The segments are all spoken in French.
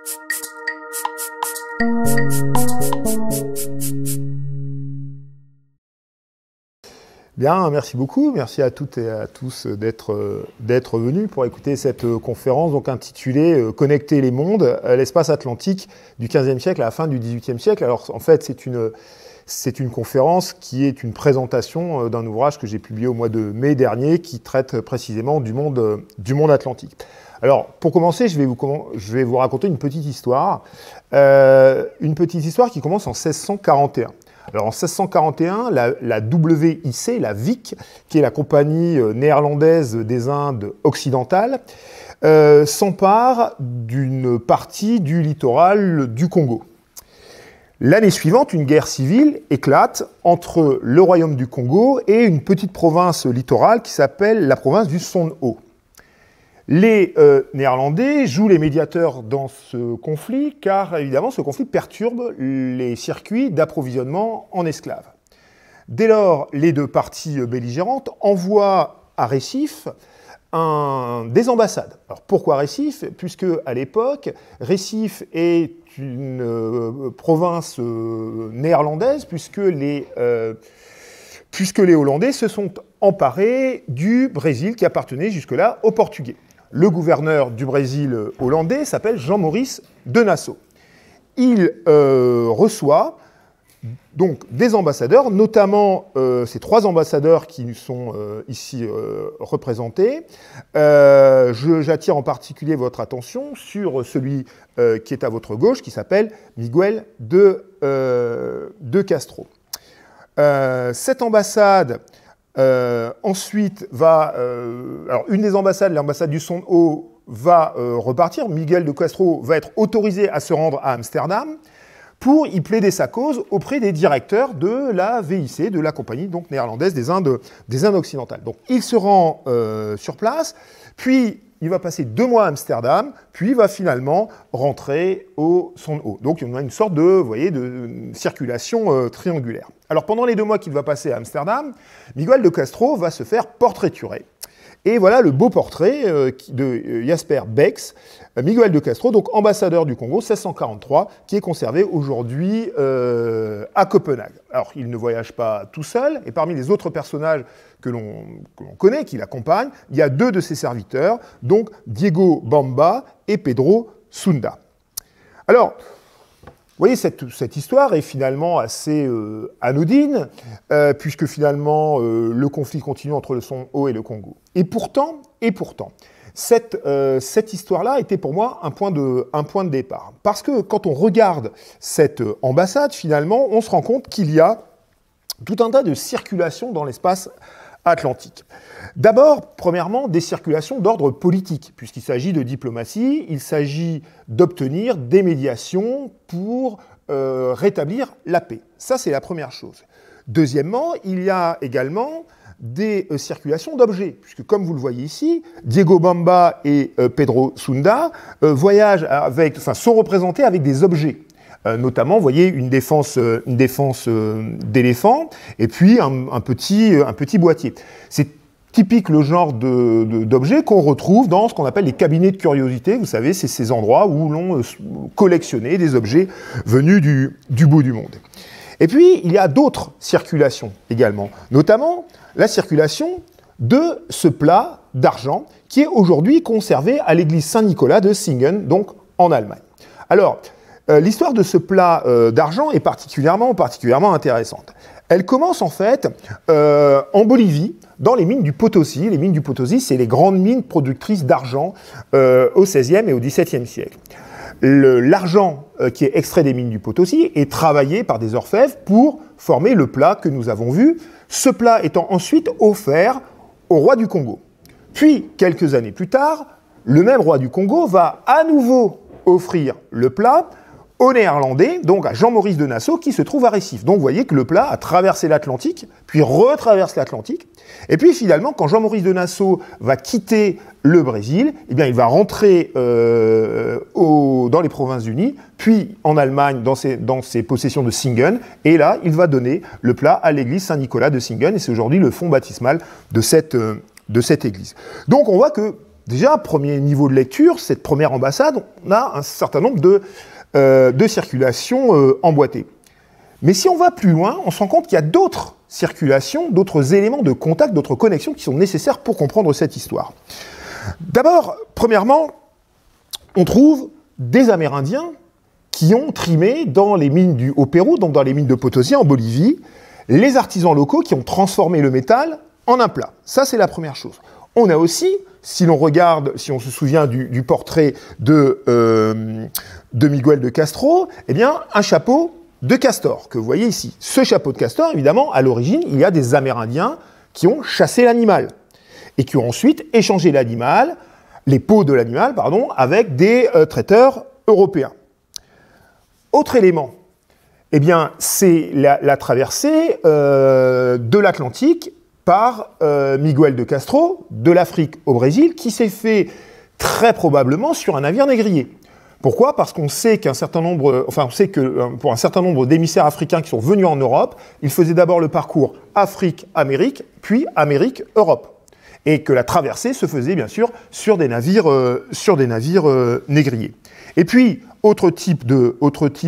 Bien, merci beaucoup. Merci à toutes et à tous d'être venus pour écouter cette conférence donc intitulée « Connecter les mondes, l'espace atlantique du XVe siècle à la fin du XVIIIe siècle ». Alors, en fait, c'est une conférence qui est une présentation d'un ouvrage que j'ai publié au mois de mai dernier qui traite précisément du monde atlantique. Alors, pour commencer, je vais vous raconter une petite histoire qui commence en 1641. Alors en 1641, la WIC, la VIC, qui est la compagnie néerlandaise des Indes occidentales, s'empare d'une partie du littoral du Congo. L'année suivante, une guerre civile éclate entre le royaume du Congo et une petite province littorale qui s'appelle la province du Son-Ho. Les Néerlandais jouent les médiateurs dans ce conflit, car évidemment ce conflit perturbe les circuits d'approvisionnement en esclaves. Dès lors, les deux parties belligérantes envoient à Recife des ambassades. Alors pourquoi Recife? Puisque à l'époque, Recife est une province néerlandaise, puisque les Hollandais se sont emparés du Brésil qui appartenait jusque-là aux Portugais. Le gouverneur du Brésil hollandais s'appelle Jean-Maurice de Nassau. Il reçoit donc des ambassadeurs, notamment ces trois ambassadeurs qui sont ici représentés. J'attire en particulier votre attention sur celui qui est à votre gauche, qui s'appelle Miguel de Castro. Cette ambassade ensuite va... alors une des ambassades, l'ambassade du Son-Ho, va repartir. Miguel de Castro va être autorisé à se rendre à Amsterdam pour y plaider sa cause auprès des directeurs de la VIC, de la compagnie donc néerlandaise des Indes occidentales. Donc il se rend sur place, puis il va passer 2 mois à Amsterdam, puis il va finalement rentrer au Son-Ho. Donc on a une sorte de circulation triangulaire. Alors pendant les 2 mois qu'il va passer à Amsterdam, Miguel de Castro va se faire portraiturer. Et voilà le beau portrait de Jasper Bex, Miguel de Castro, donc ambassadeur du Congo, 1643, qui est conservé aujourd'hui à Copenhague. Alors, il ne voyage pas tout seul, et parmi les autres personnages que l'on connaît, qui l'accompagnent, il y a 2 de ses serviteurs, donc Diego Bamba et Pedro Sunda. Alors, vous voyez, cette histoire est finalement assez anodine, puisque finalement le conflit continue entre le Son-Ho et le Congo. Et pourtant, cette histoire-là était pour moi un point de départ. Parce que quand on regarde cette ambassade, finalement, on se rend compte qu'il y a tout un tas de circulations dans l'espace atlantique. D'abord, premièrement, des circulations d'ordre politique, puisqu'il s'agit de diplomatie, il s'agit d'obtenir des médiations pour rétablir la paix. Ça, c'est la première chose. Deuxièmement, il y a également des circulations d'objets, puisque comme vous le voyez ici, Diego Bamba et Pedro Sunda sont représentés avec des objets. Notamment, vous voyez, une défense d'éléphant, et puis un petit boîtier. C'est typique le genre d'objets qu'on retrouve dans ce qu'on appelle les cabinets de curiosité. Vous savez, c'est ces endroits où l'on collectionnait des objets venus du bout du monde. Et puis, il y a d'autres circulations également, notamment la circulation de ce plat d'argent qui est aujourd'hui conservé à l'église Saint-Nicolas de Singen, donc en Allemagne. Alors, l'histoire de ce plat d'argent est particulièrement intéressante. Elle commence en fait en Bolivie, dans les mines du Potosi. Les mines du Potosi, c'est les grandes mines productrices d'argent au XVIe et au XVIIe siècle. L'argent qui est extrait des mines du Potosi est travaillé par des orfèvres pour former le plat que nous avons vu, ce plat étant ensuite offert au roi du Congo. Puis, quelques années plus tard, le même roi du Congo va à nouveau offrir le plat aux Néerlandais, donc à Jean-Maurice de Nassau, qui se trouve à Recife. Donc vous voyez que le plat a traversé l'Atlantique, puis retraverse l'Atlantique, et puis finalement, quand Jean-Maurice de Nassau va quitter le Brésil, eh bien, il va rentrer dans les Provinces-Unies, puis en Allemagne, dans ses possessions de Singen, et là, il va donner le plat à l'église Saint-Nicolas de Singen, et c'est aujourd'hui le fond baptismal de cette église. Donc on voit que déjà, premier niveau de lecture, cette première ambassade, on a un certain nombre de circulations emboîtées. Mais si on va plus loin, on se rend compte qu'il y a d'autres circulations, d'autres éléments de contact, d'autres connexions qui sont nécessaires pour comprendre cette histoire. D'abord, premièrement, on trouve des Amérindiens qui ont trimé dans les mines au Pérou, donc dans les mines de Potosi, en Bolivie, les artisans locaux qui ont transformé le métal en un plat. Ça, c'est la première chose. On a aussi, si l'on regarde, si on se souvient du portrait de Miguel de Castro, eh bien, un chapeau de castor, que vous voyez ici. Ce chapeau de castor, évidemment, à l'origine, il y a des Amérindiens qui ont chassé l'animal et qui ont ensuite échangé l'animal, les peaux de l'animal, pardon, avec des traiteurs européens. Autre élément, eh bien, c'est la traversée de l'Atlantique par Miguel de Castro, de l'Afrique au Brésil, qui s'est fait très probablement sur un navire négrier. Pourquoi ? Parce qu'on sait qu'un certain nombre, enfin, on sait que pour un certain nombre d'émissaires africains qui sont venus en Europe, ils faisaient d'abord le parcours Afrique-Amérique, puis Amérique-Europe. Et que la traversée se faisait bien sûr sur des navires négriers. Et puis, autre type de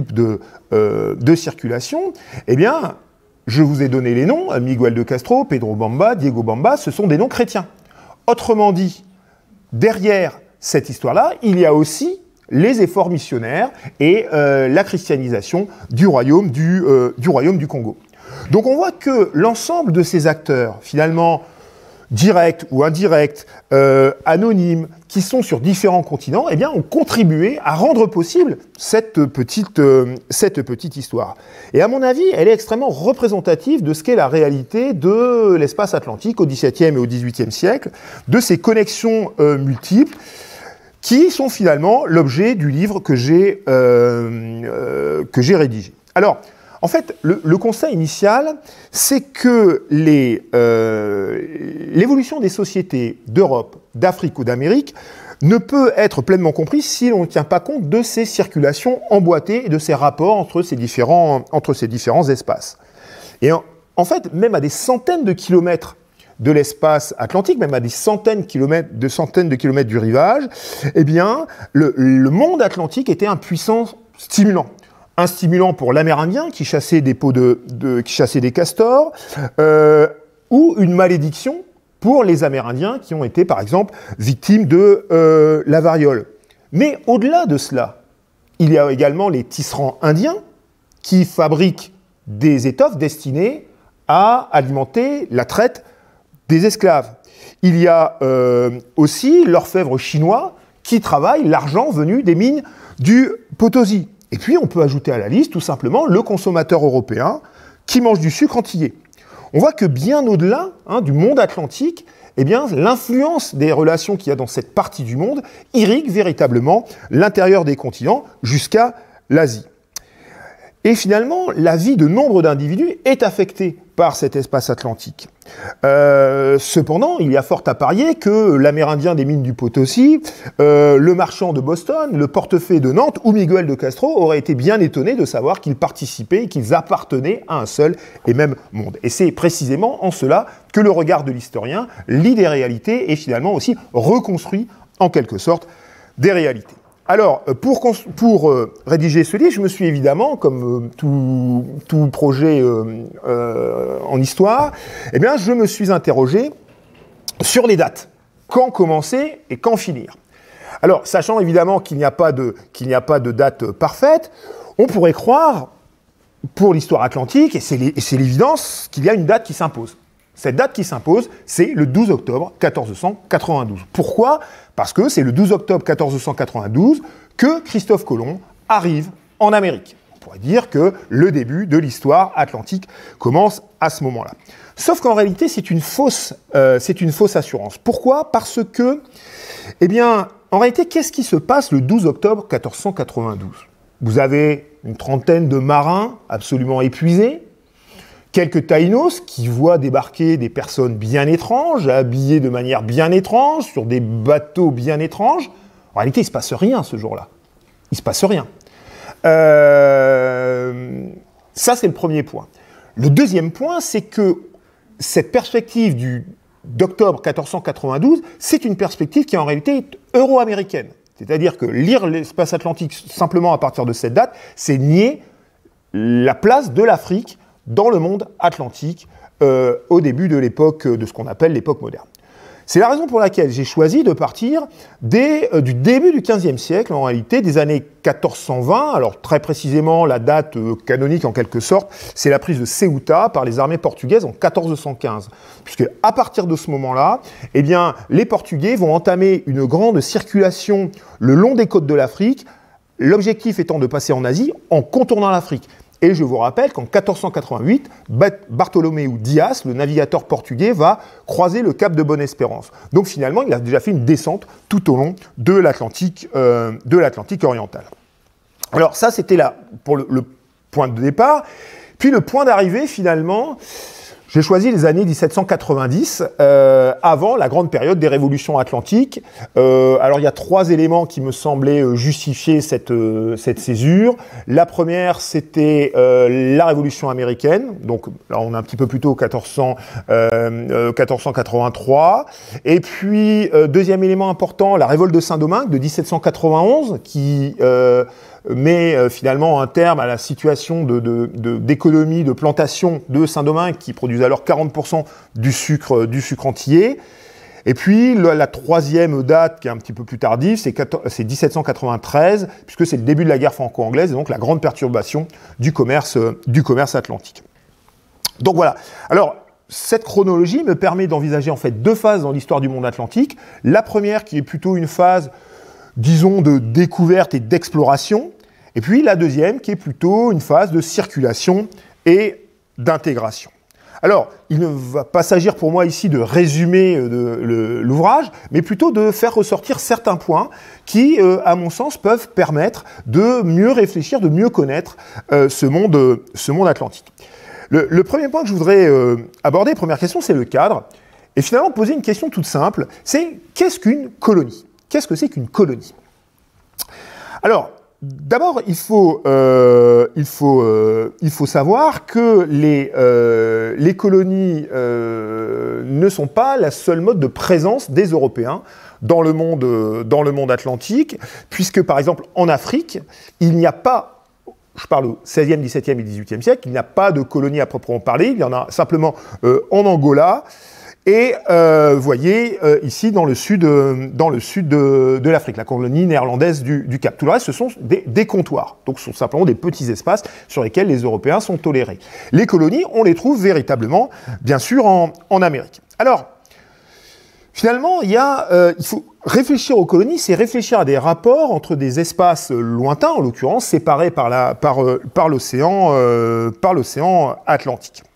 circulation, eh bien, je vous ai donné les noms, Miguel de Castro, Pedro Bamba, Diego Bamba, ce sont des noms chrétiens. Autrement dit, derrière cette histoire-là, il y a aussi les efforts missionnaires et la christianisation du royaume du Congo. Donc on voit que l'ensemble de ces acteurs, finalement, directs ou indirects, anonymes, qui sont sur différents continents, eh bien, ont contribué à rendre possible cette petite histoire. Et à mon avis, elle est extrêmement représentative de ce qu'est la réalité de l'espace atlantique au XVIIe et au XVIIIe siècle, de ces connexions multiples, qui sont finalement l'objet du livre que j'ai rédigé. Alors, en fait, le constat initial, c'est que l'évolution des sociétés d'Europe, d'Afrique ou d'Amérique ne peut être pleinement comprise si l'on ne tient pas compte de ces circulations emboîtées et de ces rapports entre ces différents espaces. Et en fait, même à des centaines de kilomètres de l'espace atlantique, même à des centaines de kilomètres du rivage, eh bien, le monde atlantique était un puissant stimulant. Un stimulant pour l'Amérindien qui chassait des qui chassait des castors, ou une malédiction pour les Amérindiens qui ont été, par exemple, victimes de la variole. Mais au-delà de cela, il y a également les tisserands indiens qui fabriquent des étoffes destinées à alimenter la traite des esclaves. Il y a aussi l'orfèvre chinois qui travaille l'argent venu des mines du Potosi. Et puis on peut ajouter à la liste tout simplement le consommateur européen qui mange du sucre antillais. On voit que bien au-delà du monde atlantique, eh bien, l'influence des relations qu'il y a dans cette partie du monde irrigue véritablement l'intérieur des continents jusqu'à l'Asie. Et finalement, la vie de nombre d'individus est affectée par cet espace atlantique. Cependant, il y a fort à parier que l'Amérindien des mines du Potosi, le marchand de Boston, le portefaix de Nantes ou Miguel de Castro auraient été bien étonnés de savoir qu'ils participaient et qu'ils appartenaient à un seul et même monde. Et c'est précisément en cela que le regard de l'historien lit des réalités et finalement aussi reconstruit en quelque sorte des réalités. Alors, pour rédiger ce livre, je me suis évidemment, comme tout projet en histoire, eh bien, je me suis interrogé sur les dates. Quand commencer et quand finir. Alors, sachant évidemment qu'il n'y a pas de date parfaite, on pourrait croire, pour l'histoire atlantique, et c'est l'évidence, qu'il y a une date qui s'impose. Cette date qui s'impose, c'est le 12 octobre 1492. Pourquoi ? Parce que c'est le 12 octobre 1492 que Christophe Colomb arrive en Amérique. On pourrait dire que le début de l'histoire atlantique commence à ce moment-là. Sauf qu'en réalité, c'est une fausse assurance. Pourquoi ? Parce que, eh bien, en réalité, qu'est-ce qui se passe le 12 octobre 1492 ? Vous avez une trentaine de marins absolument épuisés, quelques taïnos qui voient débarquer des personnes bien étranges, habillées de manière bien étrange, sur des bateaux bien étranges. En réalité, il ne se passe rien ce jour-là. Il ne se passe rien. Ça, c'est le premier point. Le deuxième point, c'est que cette perspective d'octobre 1492, c'est une perspective qui en réalité est euro-américaine. C'est-à-dire que lire l'espace atlantique simplement à partir de cette date, c'est nier la place de l'Afrique dans le monde atlantique au début de l'époque, de ce qu'on appelle l'époque moderne. C'est la raison pour laquelle j'ai choisi de partir du début du XVe siècle, en réalité, des années 1420. Alors très précisément, la date canonique en quelque sorte, c'est la prise de Ceuta par les armées portugaises en 1415. Puisque à partir de ce moment-là, eh bien, les Portugais vont entamer une grande circulation le long des côtes de l'Afrique, l'objectif étant de passer en Asie en contournant l'Afrique. Et je vous rappelle qu'en 1488, Bartholoméu Dias, le navigateur portugais, va croiser le cap de Bonne-Espérance. Donc finalement, il a déjà fait une descente tout au long de l'Atlantique oriental. Alors ça, c'était là pour le point de départ. Puis le point d'arrivée, finalement, j'ai choisi les années 1790, avant la grande période des révolutions atlantiques. Alors il y a 3 éléments qui me semblaient justifier cette césure. La première, c'était la Révolution américaine. Donc là, on est un petit peu plus tôt, 1483. Et puis, deuxième élément important, la révolte de Saint-Domingue de 1791, qui met finalement un terme à la situation d'économie, de plantation de Saint-Domingue, qui produisait alors 40% du sucre antillais. Et puis, la troisième date, qui est un petit peu plus tardive, c'est 1793, puisque c'est le début de la guerre franco-anglaise, et donc la grande perturbation du commerce atlantique. Donc voilà. Alors, cette chronologie me permet d'envisager en fait 2 phases dans l'histoire du monde atlantique. La première, qui est plutôt une phase, disons, de découverte et d'exploration, et puis la deuxième, qui est plutôt une phase de circulation et d'intégration. Alors, il ne va pas s'agir pour moi ici de résumer l'ouvrage, mais plutôt de faire ressortir certains points qui, à mon sens, peuvent permettre de mieux réfléchir, de mieux connaître ce monde atlantique. Le premier point que je voudrais aborder, première question, c'est le cadre. Et finalement, poser une question toute simple, c'est qu'est-ce qu'une colonie ? Qu'est-ce que c'est qu'une colonie ? Alors, d'abord, il faut savoir que les colonies ne sont pas la seule mode de présence des Européens dans le monde atlantique, puisque par exemple en Afrique, il n'y a pas, je parle au XVIe, XVIIe et XVIIIe siècle, il n'y a pas de colonies à proprement parler, il y en a simplement en Angola. Et vous voyez ici dans le sud de l'Afrique, la colonie néerlandaise du Cap. Tout le reste, ce sont des comptoirs. Donc, ce sont simplement des petits espaces sur lesquels les Européens sont tolérés. Les colonies, on les trouve véritablement, bien sûr, en Amérique. Alors, finalement, il faut réfléchir aux colonies, c'est réfléchir à des rapports entre des espaces lointains, en l'occurrence séparés par l'océan Atlantique.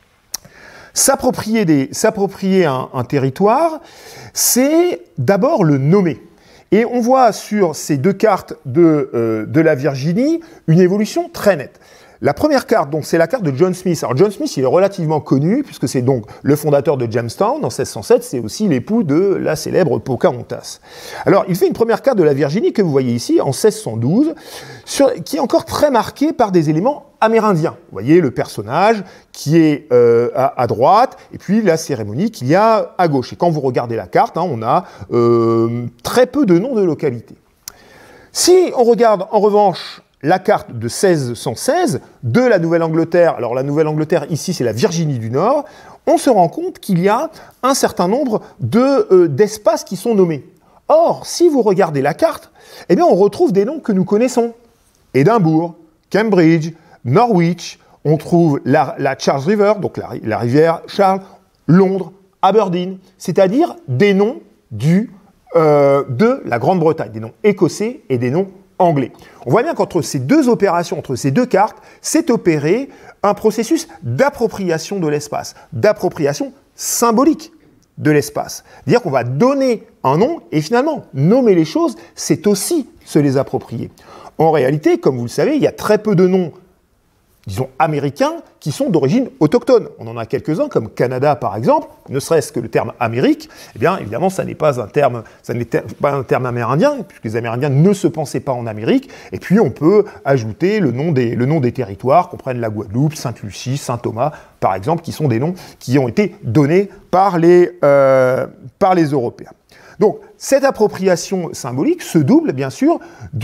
S'approprier un territoire, c'est d'abord le nommer. Et on voit sur ces 2 cartes de la Virginie une évolution très nette. La première carte, donc, c'est la carte de John Smith. Alors, John Smith, il est relativement connu, puisque c'est donc le fondateur de Jamestown, en 1607, c'est aussi l'époux de la célèbre Pocahontas. Alors, il fait une première carte de la Virginie, que vous voyez ici, en 1612, qui est encore très marquée par des éléments amérindiens. Vous voyez le personnage qui est à droite, et puis la cérémonie qu'il y a à gauche. Et quand vous regardez la carte, on a très peu de noms de localités. Si on regarde, en revanche, la carte de 1616 de la Nouvelle-Angleterre, alors la Nouvelle-Angleterre ici c'est la Virginie du Nord, on se rend compte qu'il y a un certain nombre d'espaces qui sont nommés. Or, si vous regardez la carte, eh bien on retrouve des noms que nous connaissons. Édimbourg, Cambridge, Norwich, on trouve la Charles River, donc la rivière Charles, Londres, Aberdeen, c'est-à-dire des noms de la Grande-Bretagne, des noms écossais et des noms anglais. On voit bien qu'entre ces 2 opérations, entre ces 2 cartes, s'est opéré un processus d'appropriation de l'espace, d'appropriation symbolique de l'espace. C'est-à-dire qu'on va donner un nom et finalement, nommer les choses, c'est aussi se les approprier. En réalité, comme vous le savez, il y a très peu de noms disons, américains qui sont d'origine autochtone. On en a quelques-uns, comme Canada par exemple, ne serait-ce que le terme Amérique, eh bien évidemment ça n'est pas un terme amérindien, puisque les Amérindiens ne se pensaient pas en Amérique, et puis on peut ajouter le nom des territoires, qu'on prenne la Guadeloupe, Sainte-Lucie, Saint-Thomas, par exemple, qui sont des noms qui ont été donnés par les Européens. Donc, cette appropriation symbolique se double, bien sûr,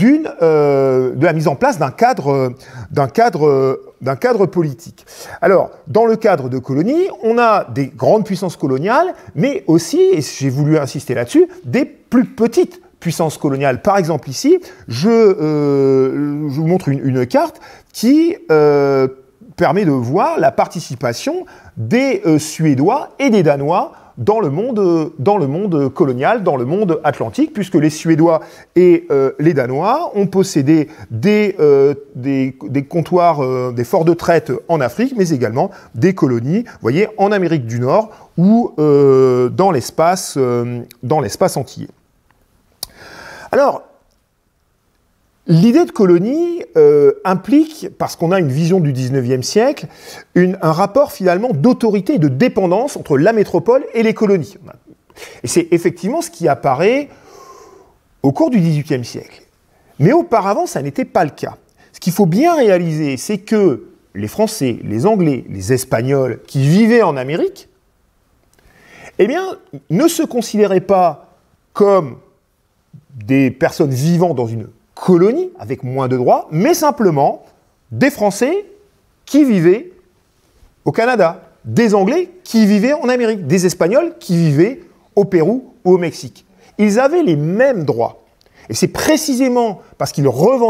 de la mise en place d'un cadre politique. Alors, dans le cadre de colonies, on a des grandes puissances coloniales, mais aussi, et j'ai voulu insister là-dessus, des plus petites puissances coloniales. Par exemple, ici, je vous montre une carte qui permet de voir la participation des Suédois et des Danois dans le monde colonial, dans le monde atlantique, puisque les Suédois et les Danois ont possédé des comptoirs, des forts de traite en Afrique, mais également des colonies, vous voyez, en Amérique du Nord ou dans l'espace antillais. Alors, l'idée de colonie implique, parce qu'on a une vision du XIXe siècle, un rapport finalement d'autorité et de dépendance entre la métropole et les colonies. Et c'est effectivement ce qui apparaît au cours du XVIIIe siècle. Mais auparavant, ça n'était pas le cas. Ce qu'il faut bien réaliser, c'est que les Français, les Anglais, les Espagnols qui vivaient en Amérique, eh bien, ne se considéraient pas comme des personnes vivant dans une colonie, avec moins de droits, mais simplement des Français qui vivaient au Canada, des Anglais qui vivaient en Amérique, des Espagnols qui vivaient au Pérou ou au Mexique. Ils avaient les mêmes droits. Et c'est précisément parce qu'ils ont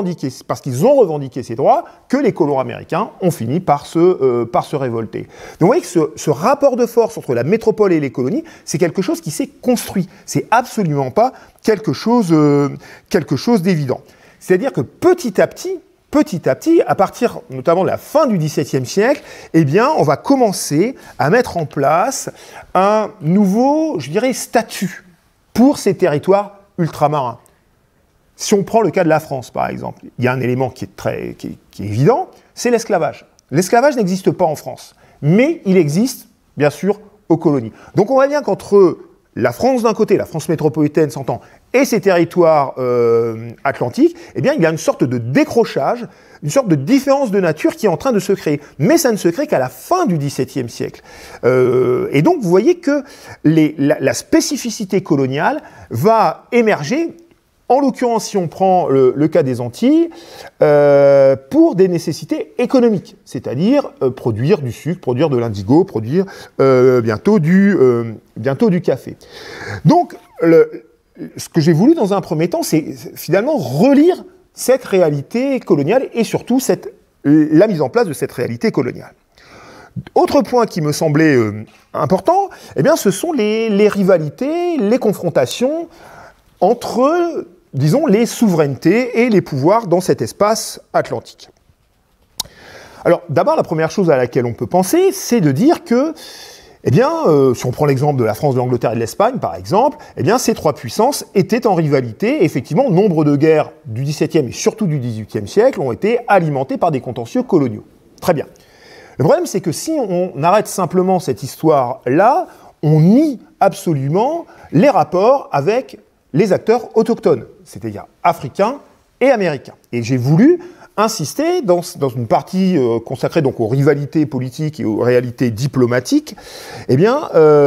revendiqué ces droits que les colons américains ont fini par se révolter. Donc vous voyez que ce rapport de force entre la métropole et les colonies, c'est quelque chose qui s'est construit. C'est absolument pas quelque chose d'évident. C'est-à-dire que petit à petit, à partir notamment de la fin du XVIIe siècle, eh bien, on va commencer à mettre en place un nouveau, je dirais, statut pour ces territoires ultramarins. Si on prend le cas de la France, par exemple, il y a un élément qui est évident, c'est l'esclavage. L'esclavage n'existe pas en France, mais il existe, bien sûr, aux colonies. Donc on voit bien qu'entre la France d'un côté, la France métropolitaine s'entend, et ces territoires atlantiques, eh bien, il y a une sorte de décrochage, une sorte de différence de nature qui est en train de se créer. Mais ça ne se crée qu'à la fin du XVIIe siècle. Et donc, vous voyez que la spécificité coloniale va émerger. En l'occurrence, si on prend le cas des Antilles, pour des nécessités économiques, c'est-à-dire produire du sucre, produire de l'indigo, produire bientôt du café. Donc, ce que j'ai voulu dans un premier temps, c'est finalement relire cette réalité coloniale et surtout la mise en place de cette réalité coloniale. Autre point qui me semblait important, eh bien, ce sont les rivalités, les confrontations entre, disons, les souverainetés et les pouvoirs dans cet espace atlantique. Alors, d'abord, la première chose à laquelle on peut penser, c'est de dire que, eh bien, si on prend l'exemple de la France, de l'Angleterre et de l'Espagne, par exemple, eh bien, ces trois puissances étaient en rivalité. Et effectivement, nombre de guerres du XVIIe et surtout du XVIIIe siècle ont été alimentées par des contentieux coloniaux. Très bien. Le problème, c'est que si on arrête simplement cette histoire-là, on nie absolument les rapports avec les acteurs autochtones, c'est-à-dire africains et américains. Et j'ai voulu insister dans une partie consacrée donc aux rivalités politiques et aux réalités diplomatiques, eh bien,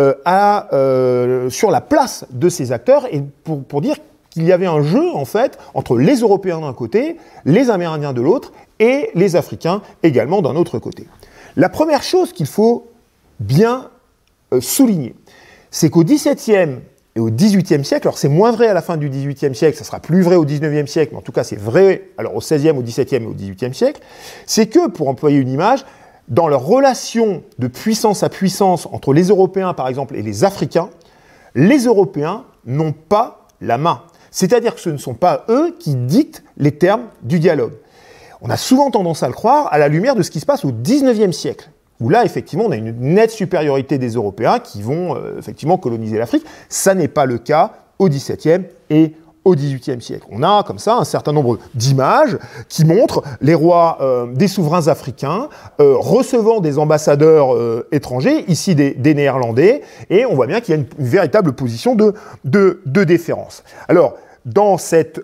sur la place de ces acteurs et pour dire qu'il y avait un jeu en fait entre les Européens d'un côté, les Amérindiens de l'autre et les Africains également d'un autre côté. La première chose qu'il faut bien souligner, c'est qu'au XVIIe et au XVIIIe siècle, alors c'est moins vrai à la fin du XVIIIe siècle, ça sera plus vrai au XIXe siècle, mais en tout cas c'est vrai alors au XVIe, au XVIIe et au XVIIIe siècle, c'est que, pour employer une image, dans leur relation de puissance à puissance entre les Européens par exemple et les Africains, les Européens n'ont pas la main. C'est-à-dire que ce ne sont pas eux qui dictent les termes du dialogue. On a souvent tendance à le croire à la lumière de ce qui se passe au XIXe siècle, où là, effectivement, on a une nette supériorité des Européens qui vont effectivement coloniser l'Afrique. Ça n'est pas le cas au XVIIe et au XVIIIe siècle. On a comme ça un certain nombre d'images qui montrent les rois des souverains africains recevant des ambassadeurs étrangers, ici des Néerlandais, et on voit bien qu'il y a une véritable position de déférence. Alors, dans cette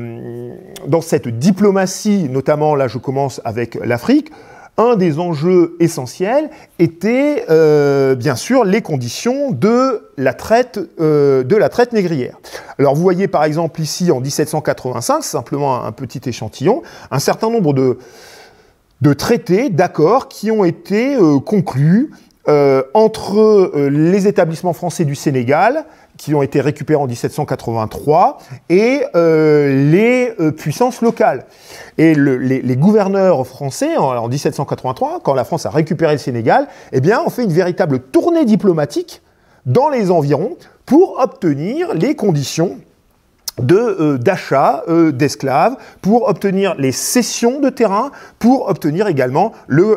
diplomatie, notamment là je commence avec l'Afrique, un des enjeux essentiels était bien sûr les conditions de la traite négrière. Alors vous voyez par exemple ici en 1785, simplement un petit échantillon, un certain nombre de traités, d'accords qui ont été conclus entre les établissements français du Sénégal, qui ont été récupérés en 1783, et les puissances locales. Et les gouverneurs français, en 1783, quand la France a récupéré le Sénégal, eh bien, ont fait une véritable tournée diplomatique dans les environs pour obtenir les conditions d'achat d'esclaves, pour obtenir les cessions de terrain, pour obtenir également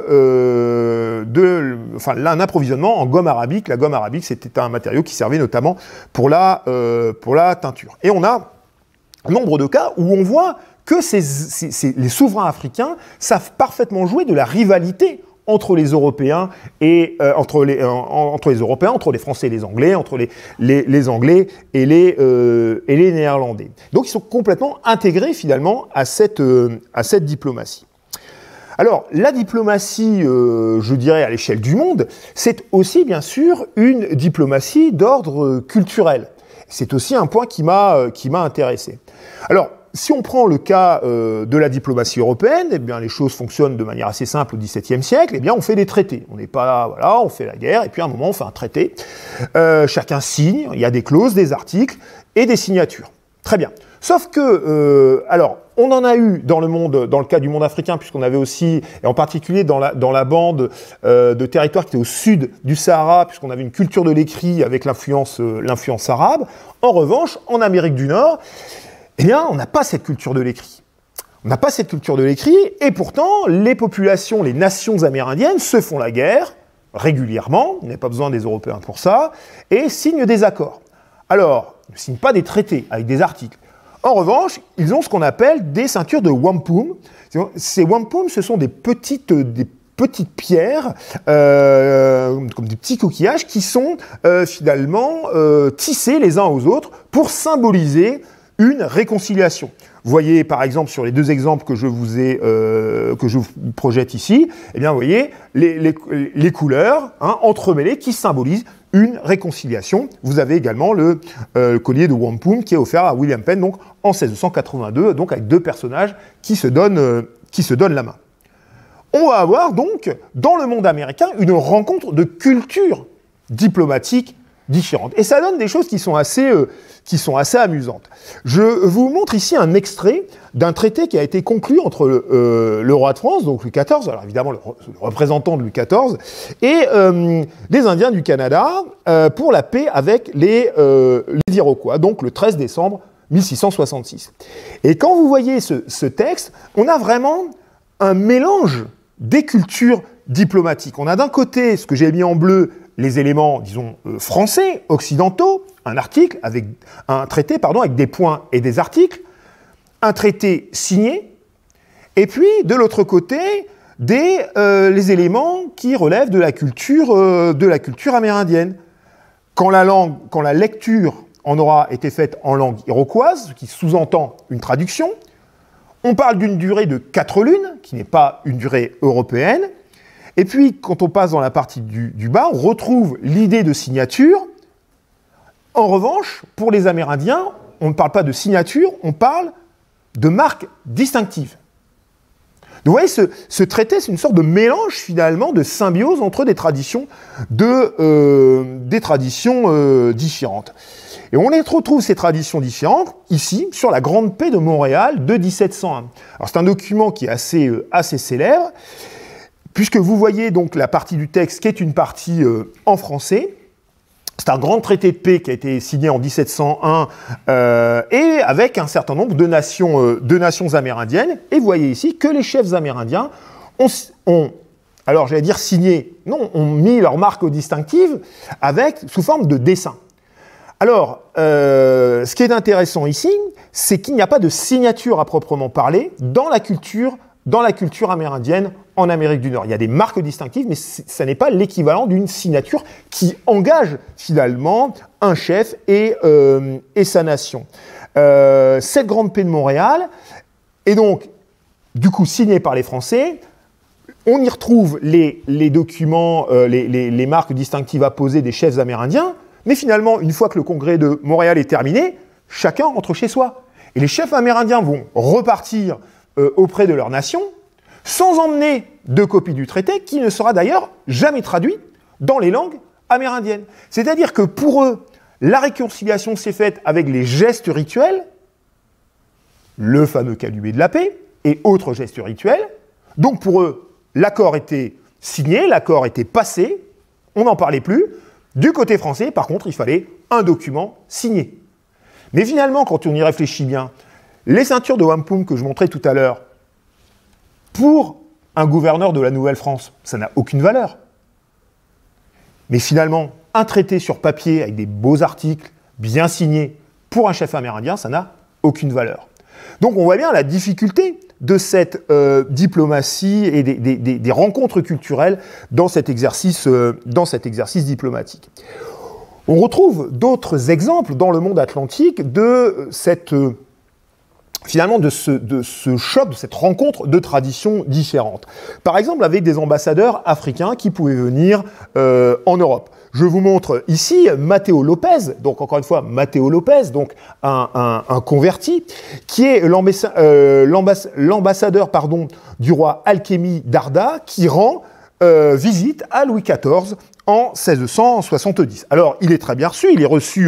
un approvisionnement en gomme arabique. La gomme arabique, c'était un matériau qui servait notamment pour la teinture. Et on a un nombre de cas où on voit que les souverains africains savent parfaitement jouer de la rivalité entre les Européens et entre les Européens, entre les Français et les Anglais, entre les Anglais et les Néerlandais. Donc ils sont complètement intégrés finalement à cette diplomatie. Alors la diplomatie, je dirais à l'échelle du monde, c'est aussi bien sûr une diplomatie d'ordre culturel. C'est aussi un point qui m'a intéressé. Alors si on prend le cas de la diplomatie européenne, eh bien les choses fonctionnent de manière assez simple au XVIIe siècle. Eh bien, on fait des traités. On n'est pas voilà, on fait la guerre et puis à un moment on fait un traité. Chacun signe. Il y a des clauses, des articles et des signatures. Très bien. Sauf que, alors, on en a eu dans le cas du monde africain, puisqu'on avait aussi, et en particulier dans la bande de territoires qui était au sud du Sahara, puisqu'on avait une culture de l'écrit avec l'influence arabe. En revanche, en Amérique du Nord, eh bien, on n'a pas cette culture de l'écrit. On n'a pas cette culture de l'écrit, et pourtant, les populations, les nations amérindiennes se font la guerre régulièrement, il n'y a pas besoin des Européens pour ça, et signent des accords. Alors, ils ne signent pas des traités avec des articles. En revanche, ils ont ce qu'on appelle des ceintures de wampum. Ces wampum, ce sont des petites pierres, comme des petits coquillages, qui sont finalement tissés les uns aux autres pour symboliser une réconciliation. Vous voyez par exemple sur les deux exemples que je vous projette ici, eh bien vous voyez les couleurs entremêlées qui symbolisent une réconciliation. Vous avez également le collier de wampum qui est offert à William Penn donc en 1682, donc avec deux personnages qui se donnent la main. On va avoir donc dans le monde américain une rencontre de cultures diplomatiques différentes. Et ça donne des choses qui sont assez amusantes. Je vous montre ici un extrait d'un traité qui a été conclu entre le roi de France, donc Louis XIV, alors évidemment le représentant de Louis XIV, et les Indiens du Canada pour la paix avec les Iroquois, donc le 13 décembre 1666. Et quand vous voyez ce texte, on a vraiment un mélange des cultures diplomatiques. On a d'un côté, ce que j'ai mis en bleu, les éléments, disons, français, occidentaux, un traité avec des points et des articles, un traité signé, et puis, de l'autre côté, les éléments qui relèvent de la culture amérindienne. Quand la lecture en aura été faite en langue iroquoise, ce qui sous-entend une traduction, on parle d'une durée de 4 lunes, qui n'est pas une durée européenne. Et puis, quand on passe dans la partie du bas, on retrouve l'idée de signature. En revanche, pour les Amérindiens, on ne parle pas de signature, on parle de marque distinctive. Donc, vous voyez, ce traité, c'est une sorte de mélange, finalement, de symbiose entre des traditions différentes. Et on les retrouve, ces traditions différentes, ici, sur la Grande Paix de Montréal de 1701. Alors, c'est un document qui est assez célèbre, puisque vous voyez donc la partie du texte qui est une partie en français. C'est un grand traité de paix qui a été signé en 1701 et avec un certain nombre de nations amérindiennes. Et vous voyez ici que les chefs amérindiens ont alors j'allais dire signé, non, ont mis leur marque distinctive sous forme de dessin. Alors, ce qui est intéressant ici, c'est qu'il n'y a pas de signature à proprement parler dans la culture amérindienne en Amérique du Nord. Il y a des marques distinctives, mais ça n'est pas l'équivalent d'une signature qui engage finalement un chef et sa nation. Cette grande paix de Montréal est donc, du coup, signée par les Français. On y retrouve les documents, les marques distinctives apposées des chefs amérindiens, mais finalement, une fois que le congrès de Montréal est terminé, chacun rentre chez soi. Et les chefs amérindiens vont repartir auprès de leur nation, sans emmener de copie du traité, qui ne sera d'ailleurs jamais traduit dans les langues amérindiennes. C'est-à-dire que pour eux, la réconciliation s'est faite avec les gestes rituels, le fameux calumet de la paix, et autres gestes rituels. Donc pour eux, l'accord était signé, l'accord était passé, on n'en parlait plus. Du côté français, par contre, il fallait un document signé. Mais finalement, quand on y réfléchit bien, les ceintures de wampum que je montrais tout à l'heure, pour un gouverneur de la Nouvelle-France, ça n'a aucune valeur. Mais finalement, un traité sur papier avec des beaux articles, bien signés, pour un chef amérindien, ça n'a aucune valeur. Donc on voit bien la difficulté de cette diplomatie et des rencontres culturelles dans cet exercice diplomatique. On retrouve d'autres exemples dans le monde atlantique de cette... finalement de ce choc, de cette rencontre de traditions différentes. Par exemple, avec des ambassadeurs africains qui pouvaient venir en Europe. Je vous montre ici Matteo Lopez, donc encore une fois Matteo Lopez, donc un converti, qui est l'ambassadeur du roi Alchemy d'Arda, qui rend visite à Louis XIV en 1670. Alors, il est très bien reçu, il est reçu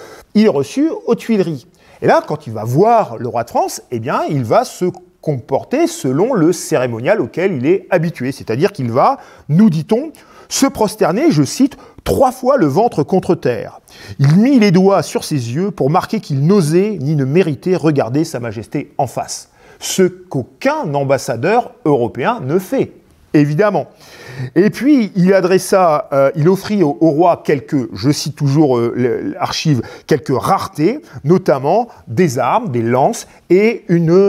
aux Tuileries. Et là, quand il va voir le roi de France, eh bien, il va se comporter selon le cérémonial auquel il est habitué. C'est-à-dire qu'il va, nous dit-on, se prosterner, je cite, 3 fois le ventre contre terre. Il mit les doigts sur ses yeux pour marquer qu'il n'osait ni ne méritait regarder Sa Majesté en face. Ce qu'aucun ambassadeur européen ne fait, évidemment. Et puis, il offrit au roi quelques, je cite toujours l'archive, quelques raretés, notamment des armes, des lances et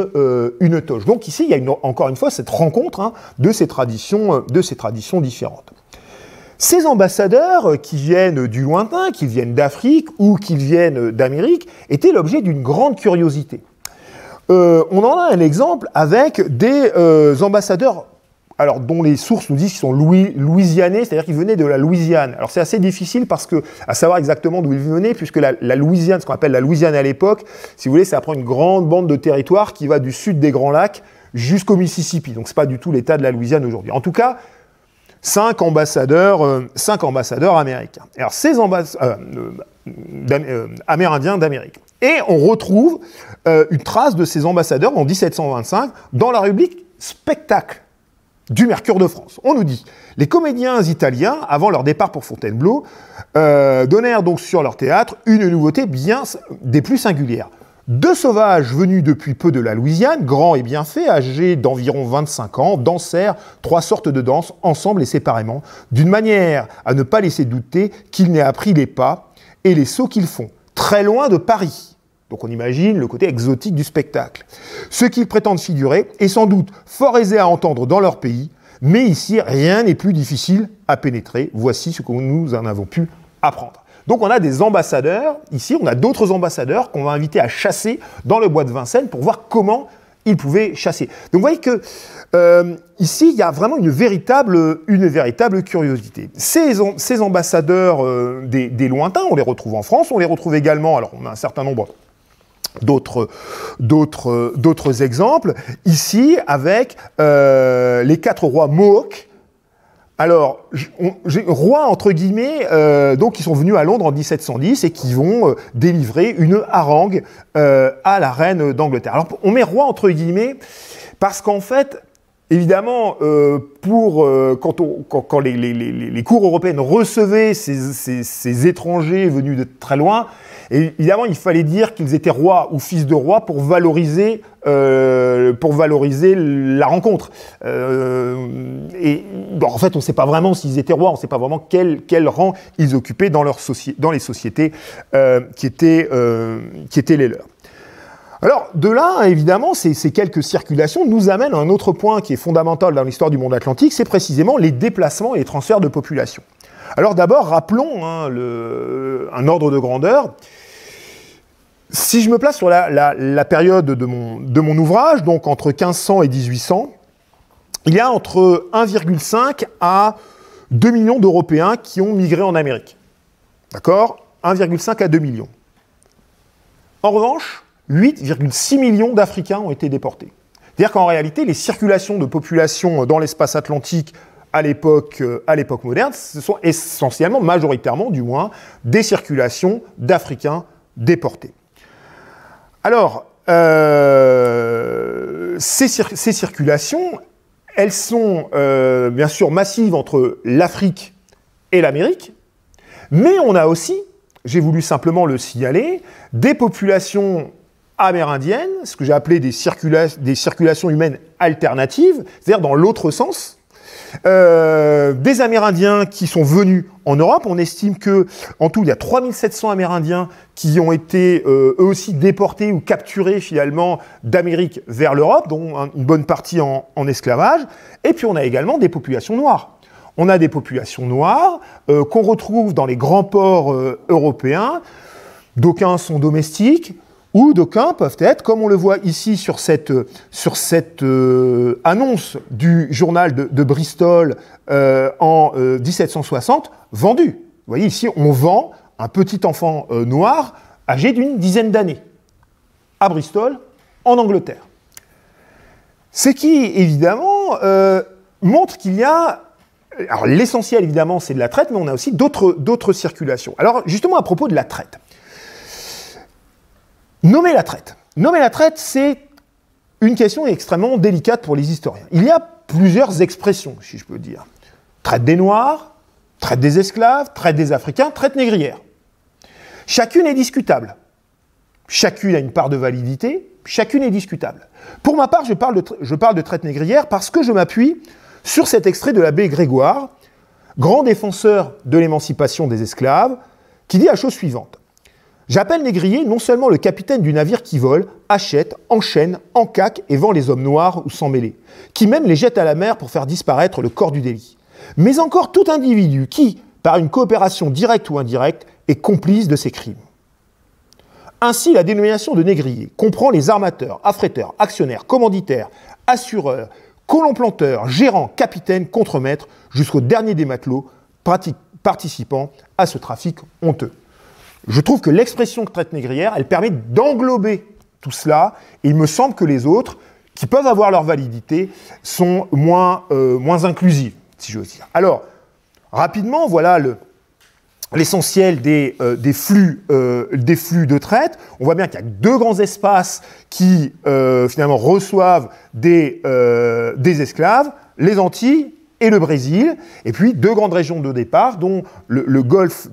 une toge. Donc ici, il y a encore une fois cette rencontre de ces traditions différentes. Ces ambassadeurs qui viennent du lointain, qui viennent d'Afrique ou qui viennent d'Amérique, étaient l'objet d'une grande curiosité. On en a un exemple avec des ambassadeurs dont les sources nous disent qu'ils sont louisianais, c'est-à-dire qu'ils venaient de la Louisiane. Alors c'est assez difficile parce que, à savoir exactement d'où ils venaient, puisque la Louisiane, ce qu'on appelle la Louisiane à l'époque, si vous voulez, ça prend une grande bande de territoire qui va du sud des Grands Lacs jusqu'au Mississippi. Donc c'est pas du tout l'état de la Louisiane aujourd'hui. En tout cas, 5 ambassadeurs américains. Alors ces amérindiens d'Amérique. Et on retrouve une trace de ces ambassadeurs en 1725 dans la rubrique Spectacle du Mercure de France. On nous dit, les comédiens italiens, avant leur départ pour Fontainebleau, donnèrent donc sur leur théâtre une nouveauté bien des plus singulières. 2 sauvages venus depuis peu de la Louisiane, grands et bien faits, âgés d'environ 25 ans, dansèrent 3 sortes de danses, ensemble et séparément, d'une manière à ne pas laisser douter qu'ils n'aient appris les pas et les sauts qu'ils font, très loin de Paris. Donc on imagine le côté exotique du spectacle. Ce qu'ils prétendent figurer est sans doute fort aisé à entendre dans leur pays, mais ici, rien n'est plus difficile à pénétrer. Voici ce que nous en avons pu apprendre. Donc on a des ambassadeurs, ici on a d'autres ambassadeurs qu'on va inviter à chasser dans le bois de Vincennes pour voir comment ils pouvaient chasser. Donc vous voyez que ici il y a vraiment une véritable curiosité. Ces ambassadeurs des lointains, on les retrouve en France, on les retrouve également, alors on a un certain nombre d'autres exemples, ici avec les 4 rois Mohawks. Alors, rois entre guillemets, donc qui sont venus à Londres en 1710 et qui vont délivrer une harangue à la reine d'Angleterre. Alors, on met roi entre guillemets parce qu'en fait, évidemment, quand les cours européennes recevaient ces étrangers venus de très loin, Et évidemment, il fallait dire qu'ils étaient rois ou fils de rois pour valoriser la rencontre. Et bon, en fait, on ne sait pas vraiment s'ils étaient rois, on ne sait pas vraiment quel rang ils occupaient dans les sociétés qui étaient les leurs. Alors, de là, évidemment, ces quelques circulations nous amènent à un autre point qui est fondamental dans l'histoire du monde atlantique, c'est précisément les déplacements et les transferts de population. Alors d'abord, rappelons un ordre de grandeur. Si je me place sur la période de mon ouvrage, donc entre 1500 et 1800, il y a entre 1,5 à 2 millions d'Européens qui ont migré en Amérique. D'accord ? 1,5 à 2 millions. En revanche, 8,6 millions d'Africains ont été déportés. C'est-à-dire qu'en réalité, les circulations de population dans l'espace atlantique à l'époque moderne, ce sont essentiellement, majoritairement du moins, des circulations d'Africains déportés. Alors, ces circulations, elles sont bien sûr massives entre l'Afrique et l'Amérique, mais on a aussi, j'ai voulu simplement le signaler, des populations amérindiennes, ce que j'ai appelé des circulations humaines alternatives, c'est-à-dire dans l'autre sens, des Amérindiens qui sont venus en Europe. On estime qu'en tout, il y a 3700 Amérindiens qui ont été eux aussi déportés ou capturés finalement d'Amérique vers l'Europe, dont une bonne partie en esclavage. Et puis on a également des populations noires. On a des populations noires qu'on retrouve dans les grands ports européens. D'aucuns sont domestiques, ou d'aucuns peuvent être, comme on le voit ici sur cette annonce du journal de Bristol en 1760, vendus. Vous voyez, ici, on vend un petit enfant noir âgé d'une dizaine d'années à Bristol, en Angleterre. Ce qui, évidemment, montre qu'il y a... Alors, l'essentiel, évidemment, c'est de la traite, mais on a aussi d'autres circulations. Alors, justement, à propos de la traite. Nommer la traite. Nommer la traite, c'est une question extrêmement délicate pour les historiens. Il y a plusieurs expressions, si je peux dire. Traite des Noirs, traite des esclaves, traite des Africains, traite négrière. Chacune est discutable. Chacune a une part de validité, chacune est discutable. Pour ma part, je parle de traite négrière parce que je m'appuie sur cet extrait de l'abbé Grégoire, grand défenseur de l'émancipation des esclaves, qui dit la chose suivante. J'appelle négrier non seulement le capitaine du navire qui vole, achète, enchaîne, encaque et vend les hommes noirs ou sans mêler, qui même les jette à la mer pour faire disparaître le corps du délit, mais encore tout individu qui, par une coopération directe ou indirecte, est complice de ces crimes. Ainsi, la dénomination de négrier comprend les armateurs, affréteurs, actionnaires, commanditaires, assureurs, colons-planteurs, gérants, capitaines, contremaîtres, jusqu'au dernier des matelots participant à ce trafic honteux. Je trouve que l'expression traite négrière, elle permet d'englober tout cela, et il me semble que les autres, qui peuvent avoir leur validité, sont moins inclusives, si j'ose dire. Alors, rapidement, voilà l'essentiel des flux de traite. On voit bien qu'il y a deux grands espaces qui, finalement, reçoivent des esclaves, les Antilles et le Brésil, et puis deux grandes régions de départ, dont le golfe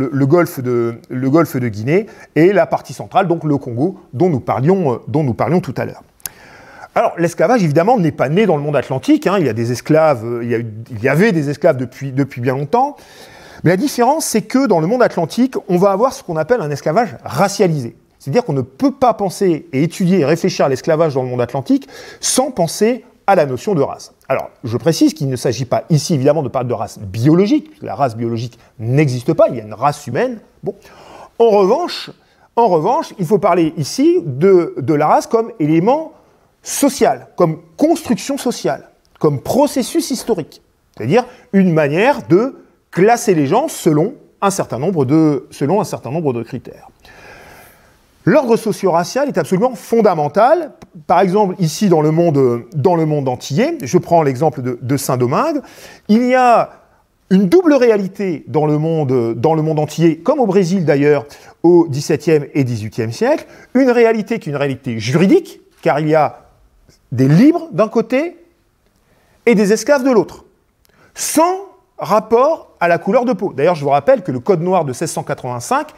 de Guinée et la partie centrale, donc le Congo, dont nous parlions tout à l'heure. Alors, l'esclavage, évidemment, n'est pas né dans le monde atlantique, hein, il y a des esclaves, il y avait des esclaves depuis bien longtemps, mais la différence, c'est que dans le monde atlantique, on va avoir ce qu'on appelle un esclavage racialisé. C'est-à-dire qu'on ne peut pas penser et étudier et réfléchir à l'esclavage dans le monde atlantique sans penser à la notion de race. Alors, je précise qu'il ne s'agit pas ici, évidemment, de parler de race biologique, puisque la race biologique n'existe pas, il y a une race humaine. Bon. En revanche, il faut parler ici de la race comme élément social, comme construction sociale, comme processus historique. C'est-à-dire une manière de classer les gens selon un certain nombre de critères. L'ordre socio-racial est absolument fondamental. Par exemple, ici, dans le monde antillais, je prends l'exemple de Saint-Domingue, il y a une double réalité dans le monde antillais, comme au Brésil d'ailleurs, au XVIIe et XVIIIe siècle, une réalité qui est une réalité juridique, car il y a des libres d'un côté et des esclaves de l'autre, sans rapport à la couleur de peau. D'ailleurs, je vous rappelle que le Code noir de 1685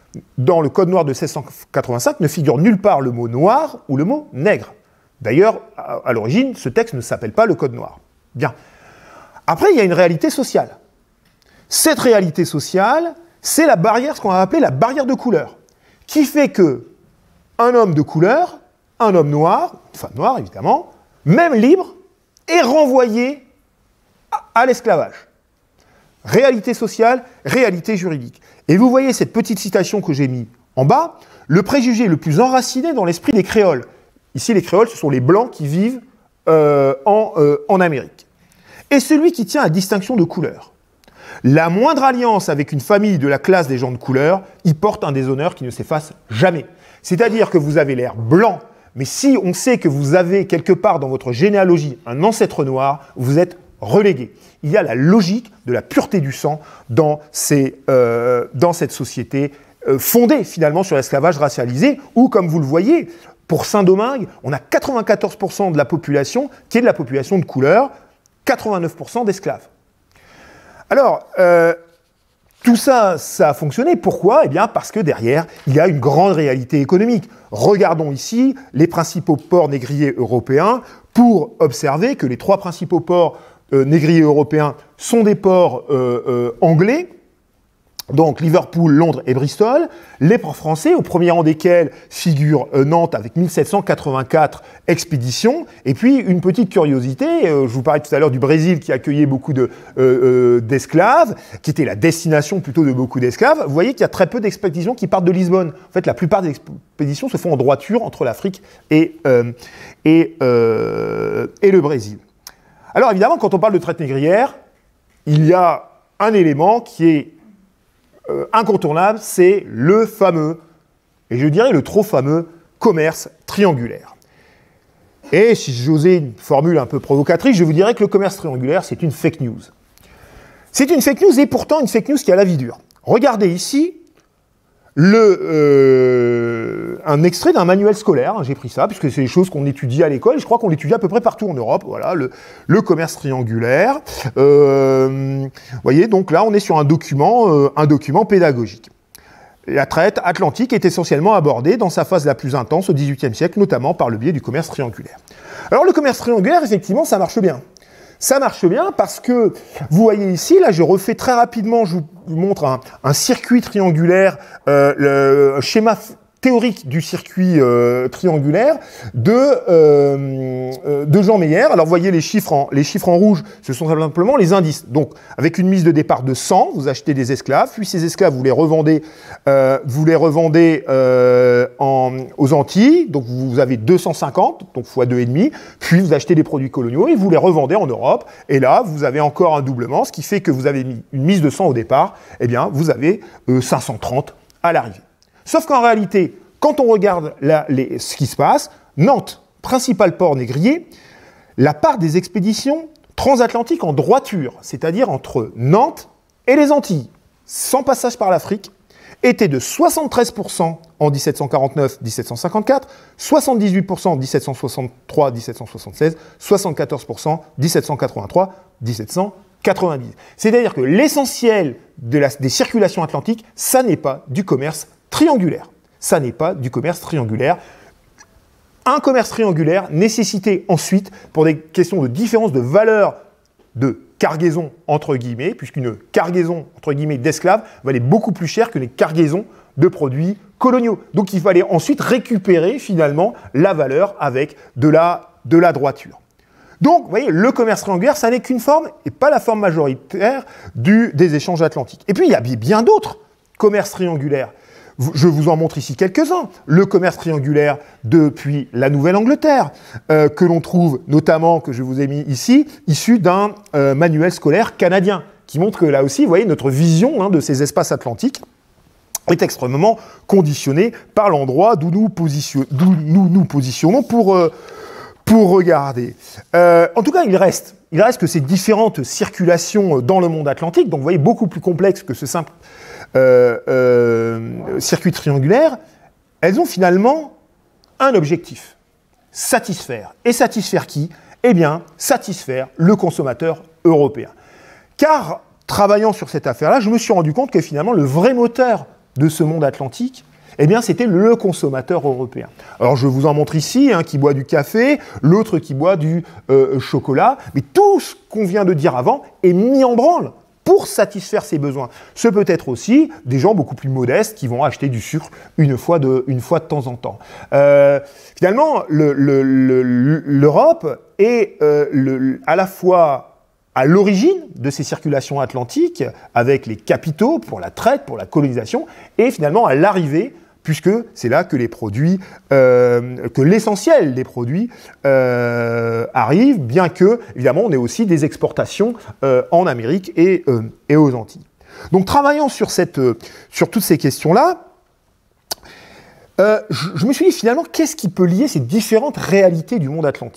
dans le Code noir de 1685, ne figure nulle part le mot noir ou le mot nègre. D'ailleurs, à l'origine, ce texte ne s'appelle pas le Code noir. Bien. Après, il y a une réalité sociale. Cette réalité sociale, c'est la barrière, ce qu'on va appeler la barrière de couleur, qui fait que un homme de couleur, un homme noir, une femme noire évidemment, même libre, est renvoyé à l'esclavage. Réalité sociale, réalité juridique. Et vous voyez cette petite citation que j'ai mise en bas, le préjugé le plus enraciné dans l'esprit des créoles. Ici, les créoles, ce sont les blancs qui vivent en Amérique. Et celui qui tient à distinction de couleur. La moindre alliance avec une famille de la classe des gens de couleur y porte un déshonneur qui ne s'efface jamais. C'est-à-dire que vous avez l'air blanc, mais si on sait que vous avez quelque part dans votre généalogie un ancêtre noir, vous êtes relégué. Il y a la logique de la pureté du sang dans cette société fondée finalement sur l'esclavage racialisé, où, comme vous le voyez, pour Saint-Domingue, on a 94% de la population qui est de la population de couleur, 89% d'esclaves. Alors, tout ça, ça a fonctionné. Pourquoi? Eh bien, parce que derrière, il y a une grande réalité économique. Regardons ici les principaux ports négriers européens pour observer que les trois principaux ports négriers européens sont des ports anglais, donc Liverpool, Londres et Bristol, les ports français, au premier rang desquels figure Nantes avec 1784 expéditions, et puis une petite curiosité, je vous parlais tout à l'heure du Brésil qui accueillait beaucoup d'esclaves, qui était la destination plutôt de beaucoup d'esclaves. Vous voyez qu'il y a très peu d'expéditions qui partent de Lisbonne. En fait, la plupart des expéditions se font en droiture entre l'Afrique et le Brésil. Alors évidemment, quand on parle de traite négrière, il y a un élément qui est incontournable, c'est le fameux, et je dirais le trop fameux, commerce triangulaire. Et si j'osais une formule un peu provocatrice, je vous dirais que le commerce triangulaire, c'est une fake news. C'est une fake news et pourtant une fake news qui a la vie dure. Regardez ici un extrait d'un manuel scolaire, hein, j'ai pris ça, puisque c'est des choses qu'on étudie à l'école, et je crois qu'on l'étudie à peu près partout en Europe, voilà, le commerce triangulaire. Vous voyez, donc là, on est sur un document pédagogique. La traite atlantique est essentiellement abordée dans sa phase la plus intense au XVIIIe siècle, notamment par le biais du commerce triangulaire. Alors le commerce triangulaire, effectivement, ça marche bien. Ça marche bien parce que, vous voyez ici, là je refais très rapidement, je vous montre un circuit triangulaire, le schéma théorique du circuit triangulaire de Jean Meyer. Alors vous voyez les chiffres en rouge, ce sont simplement les indices. Donc avec une mise de départ de 100, vous achetez des esclaves, puis ces esclaves vous les revendez aux Antilles, donc vous avez 250, donc x 2,5, puis vous achetez des produits coloniaux et vous les revendez en Europe, et là vous avez encore un doublement, ce qui fait que vous avez mis une mise de 100 au départ, eh bien vous avez 530 à l'arrivée. Sauf qu'en réalité, quand on regarde ce qui se passe, Nantes, principal port négrier, la part des expéditions transatlantiques en droiture, c'est-à-dire entre Nantes et les Antilles, sans passage par l'Afrique, était de 73% en 1749-1754, 78% en 1763-1776, 74% 1783-1790. C'est-à-dire que l'essentiel des circulations atlantiques, ça n'est pas du commerce triangulaire. Ça n'est pas du commerce triangulaire. Un commerce triangulaire nécessitait ensuite, pour des questions de différence de valeur de cargaison, entre guillemets, puisqu'une cargaison, entre guillemets, d'esclaves valait beaucoup plus cher que les cargaisons de produits coloniaux. Donc il fallait ensuite récupérer finalement la valeur avec de la droiture. Donc, vous voyez, le commerce triangulaire, ça n'est qu'une forme, et pas la forme majoritaire des échanges atlantiques. Et puis, il y a bien d'autres commerces triangulaires. Je vous en montre ici quelques-uns. Le commerce triangulaire depuis la Nouvelle-Angleterre, que l'on trouve notamment, que je vous ai mis ici, issu d'un manuel scolaire canadien, qui montre que là aussi, vous voyez, notre vision de ces espaces atlantiques est extrêmement conditionnée par l'endroit d'où nous nous positionnons pour regarder. En tout cas, il reste que ces différentes circulations dans le monde atlantique, donc vous voyez, beaucoup plus complexes que ce simple circuit triangulaire, elles ont finalement un objectif, satisfaire. Et satisfaire qui? Eh bien, satisfaire le consommateur européen. Car, travaillant sur cette affaire-là, je me suis rendu compte que finalement, le vrai moteur de ce monde atlantique, eh bien, c'était le consommateur européen. Alors, je vous en montre ici, un qui boit du café, l'autre qui boit du chocolat, mais tout ce qu'on vient de dire avant est mis en branle pour satisfaire ses besoins. Ce peut être aussi des gens beaucoup plus modestes qui vont acheter du sucre une fois de temps en temps. Finalement, l'Europe est à la fois à l'origine de ces circulations atlantiques, avec les capitaux pour la traite, pour la colonisation, et finalement à l'arrivée, puisque c'est là que les produits, que l'essentiel des produits arrivent, bien que, évidemment, on ait aussi des exportations en Amérique et aux Antilles. Donc, travaillant sur toutes ces questions-là, je me suis dit, finalement, qu'est-ce qui peut lier ces différentes réalités du monde atlantique ?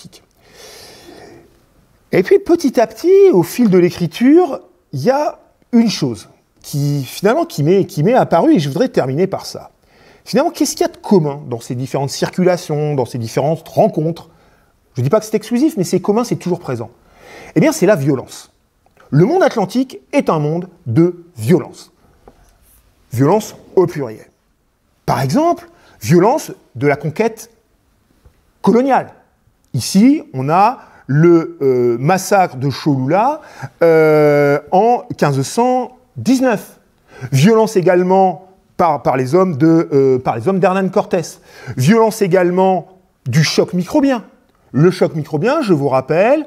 Et puis, petit à petit, au fil de l'écriture, il y a une chose qui m'est apparue, et je voudrais terminer par ça. Finalement, qu'est-ce qu'il y a de commun dans ces différentes circulations, dans ces différentes rencontres ? Je ne dis pas que c'est exclusif, mais c'est commun, c'est toujours présent. Eh bien, c'est la violence. Le monde atlantique est un monde de violence. Violence au pluriel. Par exemple, violence de la conquête coloniale. Ici, on a le massacre de Cholula en 1519. Violence également par les hommes d'Hernán Cortés. Violence également du choc microbien. Le choc microbien, je vous rappelle,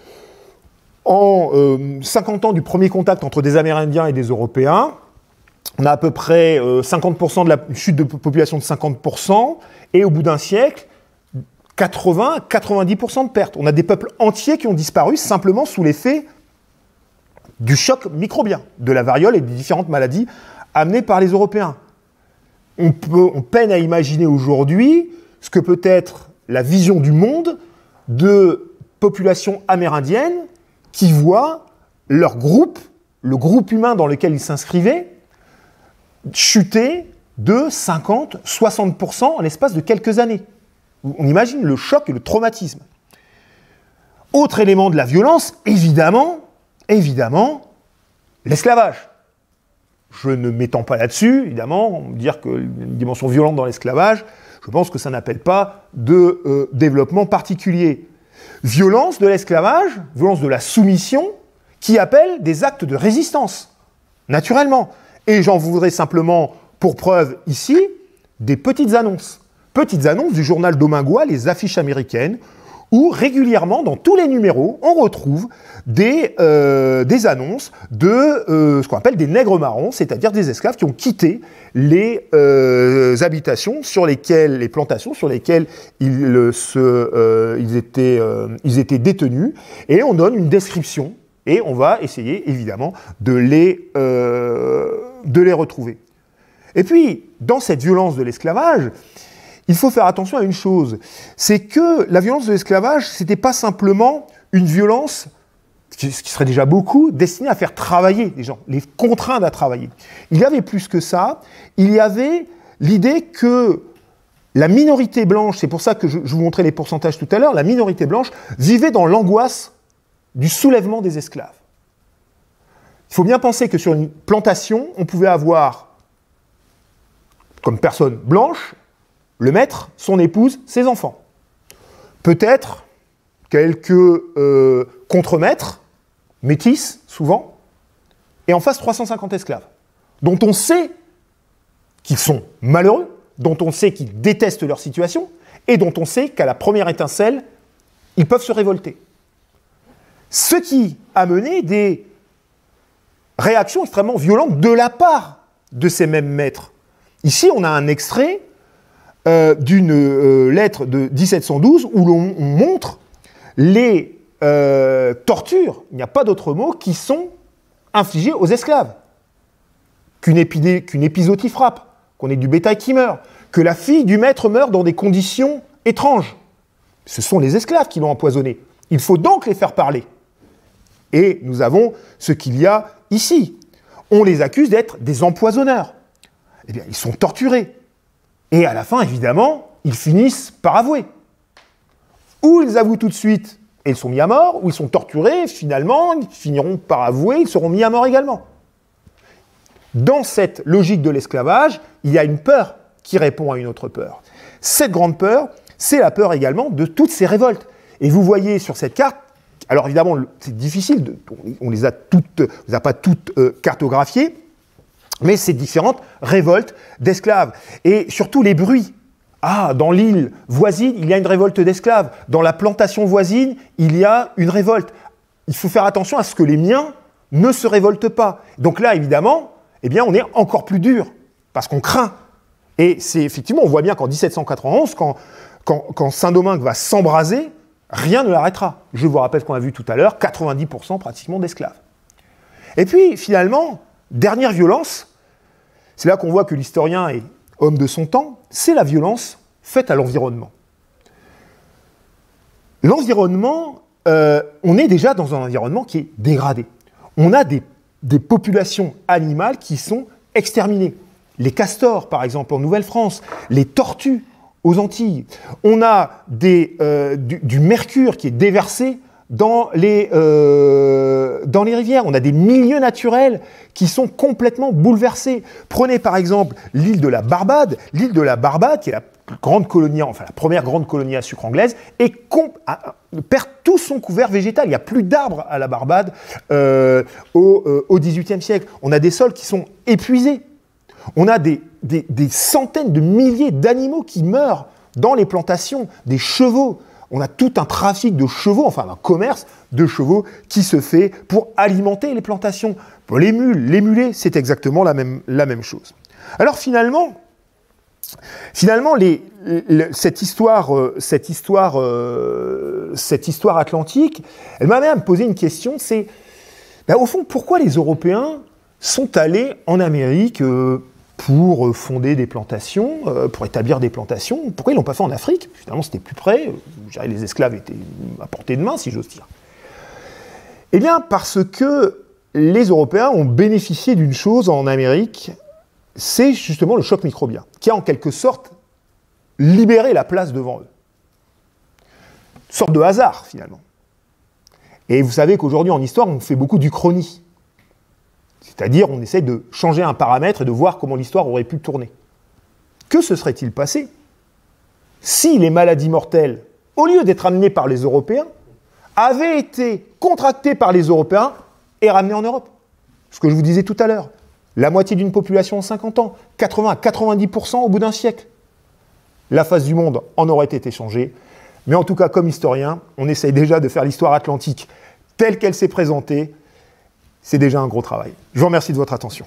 en 50 ans du premier contact entre des Amérindiens et des Européens, on a à peu près 50% de la chute de population de 50%, et au bout d'un siècle, 80-90% de pertes. On a des peuples entiers qui ont disparu simplement sous l'effet du choc microbien, de la variole et des différentes maladies amenées par les Européens. On peine à imaginer aujourd'hui ce que peut être la vision du monde de populations amérindiennes qui voient leur groupe, le groupe humain dans lequel ils s'inscrivaient, chuter de 50-60% en l'espace de quelques années. On imagine le choc et le traumatisme. Autre élément de la violence, évidemment, l'esclavage. Je ne m'étends pas là-dessus, évidemment, dire qu'il y a une dimension violente dans l'esclavage, je pense que ça n'appelle pas de développement particulier. Violence de l'esclavage, violence de la soumission, qui appelle des actes de résistance, naturellement. Et j'en voudrais simplement, pour preuve ici, des petites annonces. Petites annonces du journal Domingois, les affiches américaines, où régulièrement, dans tous les numéros, on retrouve des annonces de ce qu'on appelle des nègres marrons, c'est-à-dire des esclaves qui ont quitté les habitations sur lesquelles, les plantations sur lesquelles ils étaient détenus, et on donne une description, et on va essayer, évidemment, de les retrouver. Et puis, dans cette violence de l'esclavage, il faut faire attention à une chose, c'est que la violence de l'esclavage, c'était pas simplement une violence, ce qui serait déjà beaucoup, destinée à faire travailler les gens, les contraindre à travailler. Il y avait plus que ça, il y avait l'idée que la minorité blanche, c'est pour ça que je vous montrais les pourcentages tout à l'heure, la minorité blanche vivait dans l'angoisse du soulèvement des esclaves. Il faut bien penser que sur une plantation, on pouvait avoir, comme personne blanche, le maître, son épouse, ses enfants. Peut-être quelques contremaîtres, métis, souvent, et en face 350 esclaves, dont on sait qu'ils sont malheureux, dont on sait qu'ils détestent leur situation, et dont on sait qu'à la première étincelle, ils peuvent se révolter. Ce qui a mené des réactions extrêmement violentes de la part de ces mêmes maîtres. Ici, on a un extrait d'une lettre de 1712 où l'on montre les tortures, il n'y a pas d'autre mot, qui sont infligées aux esclaves. Qu'une épizootie frappe, qu'on ait du bétail qui meurt, que la fille du maître meurt dans des conditions étranges. Ce sont les esclaves qui l'ont empoisonné. Il faut donc les faire parler. Et nous avons ce qu'il y a ici. On les accuse d'être des empoisonneurs. Eh bien, ils sont torturés. Et à la fin, évidemment, ils finissent par avouer. Ou ils avouent tout de suite et ils sont mis à mort, ou ils sont torturés, finalement, ils finiront par avouer, ils seront mis à mort également. Dans cette logique de l'esclavage, il y a une peur qui répond à une autre peur. Cette grande peur, c'est la peur également de toutes ces révoltes. Et vous voyez sur cette carte, alors évidemment, c'est difficile, on les a pas toutes cartographiées, mais c'est différentes révoltes d'esclaves. Et surtout les bruits. Ah, dans l'île voisine, il y a une révolte d'esclaves. Dans la plantation voisine, il y a une révolte. Il faut faire attention à ce que les miens ne se révoltent pas. Donc là, évidemment, eh bien, on est encore plus dur, parce qu'on craint. Et c'est effectivement, on voit bien qu'en 1791, quand Saint-Domingue va s'embraser, rien ne l'arrêtera. Je vous rappelle ce qu'on a vu tout à l'heure, 90% pratiquement d'esclaves. Et puis, finalement, dernière violence, c'est là qu'on voit que l'historien est homme de son temps, c'est la violence faite à l'environnement. L'environnement, on est déjà dans un environnement qui est dégradé. On a des populations animales qui sont exterminées. Les castors, par exemple, en Nouvelle-France, les tortues aux Antilles. On a du mercure qui est déversé dans les rivières. On a des milieux naturels qui sont complètement bouleversés. Prenez par exemple l'île de la Barbade. L'île de la Barbade, qui est la première grande colonie à sucre anglaise, perd tout son couvert végétal. Il n'y a plus d'arbres à la Barbade au XVIIIe siècle. On a des sols qui sont épuisés. On a des centaines de milliers d'animaux qui meurent dans les plantations, des chevaux. On a tout un trafic de chevaux, enfin un commerce de chevaux qui se fait pour alimenter les plantations. Pour les mules, les mulets, c'est exactement la même chose. Alors finalement cette histoire atlantique, elle m'a même posé une question, c'est, au fond, pourquoi les Européens sont allés en Amérique pour fonder des plantations, pour établir des plantations? Pourquoi ils ne l'ont pas fait en Afrique? Finalement, c'était plus près, les esclaves étaient à portée de main, si j'ose dire. Eh bien, parce que les Européens ont bénéficié d'une chose en Amérique, c'est justement le choc microbien, qui a en quelque sorte libéré la place devant eux. Une sorte de hasard, finalement. Et vous savez qu'aujourd'hui, en histoire, on fait beaucoup d'uchronie. C'est-à-dire, on essaie de changer un paramètre et de voir comment l'histoire aurait pu tourner. Que se serait-il passé si les maladies mortelles, au lieu d'être amenées par les Européens, avaient été contractées par les Européens et ramenées en Europe? Ce que je vous disais tout à l'heure. La moitié d'une population en 50 ans, 80 à 90% au bout d'un siècle. La face du monde en aurait été changée. Mais en tout cas, comme historien, on essaye déjà de faire l'histoire atlantique telle qu'elle s'est présentée. C'est déjà un gros travail. Je vous remercie de votre attention.